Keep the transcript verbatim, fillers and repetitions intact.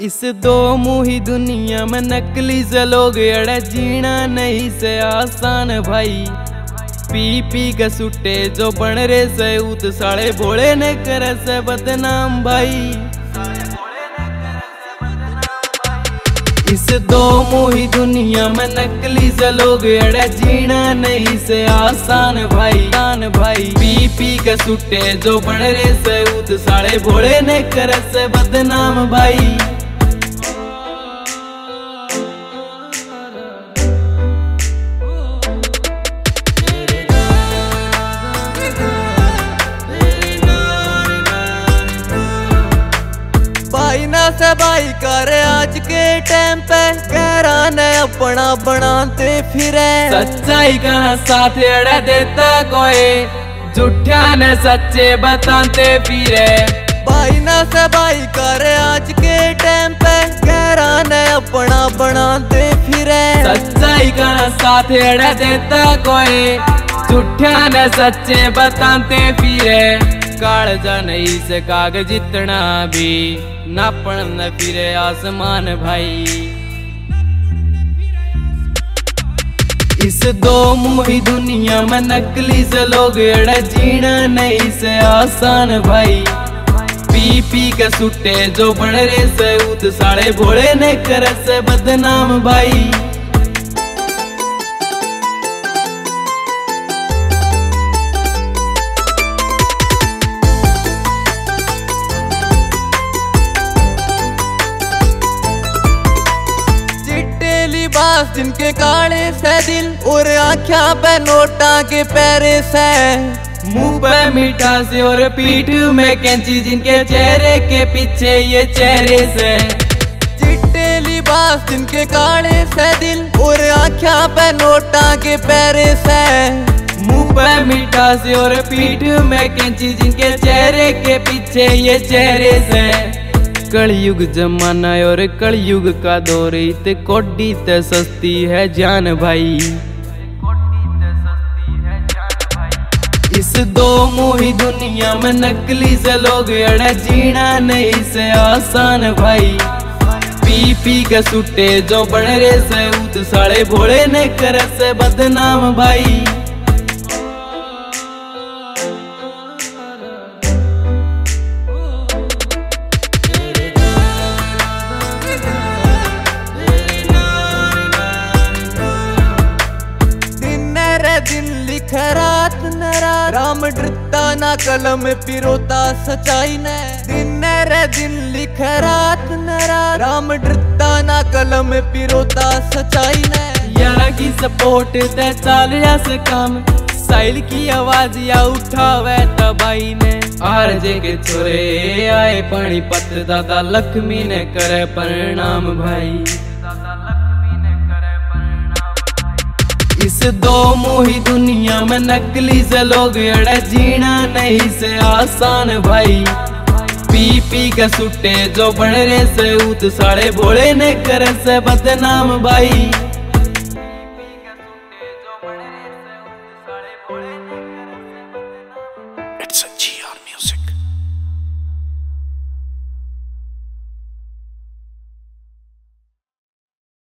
इस दो मुही दुनिया में नकली से लोग अड़े जीना नहीं से आसान भाई। पी पी के सुट्टे जो बन रे से उत साले भोले ने करे से बदनाम भाई। इस दो मुही दुनिया में नकली से लोग अड़े जीना नहीं से आसान भाई आसान भाई। पी पी के सुट्टे जो बन रे से उत साले भोले ने करे से बदनाम भाई। भाई ना से भाई करे आज के टाइम पे गहरा ने अपना बनाते फिरे। सच्चाई का साथ अड़ा देता कोई झूठा ने सच्चे बताते फिरे। भाई ना से भाई करे आज के टाइम पे गहरा ने अपना बनाते फिरे। सच्चाई का साथ अड़ा देता कोई झूठा ने सच्चे बताते फिरे। कालजा नहीं से कागज जितना भी नापण न फिरे आसमान भाई। इस दो मुही दुनिया में नकली से लोग अड़े जीना नहीं से आसान भाई। पी पी के सुट्टे जो बन रे से उत साले भोले ने करे से बदनाम भाई। जिनके काले से दिल और आँखा पे नोटा के पैरे से। मुंह पे मीठा से और पीठ में कैंची जिनके चेहरे के पीछे ये चेहरे से। चिट्टे लिबास जिनके काले से दिल और आँखा पे नोटा के पैरे से। मुंह पे मीठा से और पीठ में कैंची जिनके चेहरे के पीछे ये चेहरे से। कलयुग जमाना और कलयुग का दौर ते कोडी ते सस्ती है जान भाई। इस दो मुही दुनिया में नकली से लोग अड़े जीना नहीं से आसान भाई। पी पी के सुट्टे जो बन रे से उत साले भोले ने करे से बदनाम भाई। दिन लिखे रात नरा राम डरता ना कलम पिरोता सच्चाई ने। दिन रे दिन लिखे रात नरा राम डरता ना कलम पिरोता सच्चाई ने। यारा की सपोर्ट ते चाल से काम साइल की आवाज या उठावे तबाई ने। आरजे के छोरे आए पानी पत्र दादा लक्ष्मी ने करे प्रणाम भाई। इस दो मुही दुनिया में नकली से लोग अड़े जीना नहीं से आसान भाई। पी पी के सुट्टे जो बन रे से उत साले भोले ने करे से बदनाम भाई।